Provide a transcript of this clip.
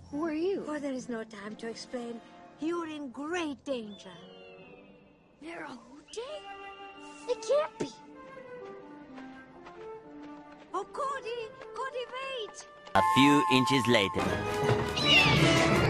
Who are you? Oh, there is no time to explain. You're in great danger. Marahute? It can't be. Oh, Cody! Cody, wait! A few inches later.